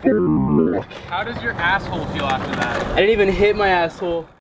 How does your asshole feel after that? I didn't even hit my asshole.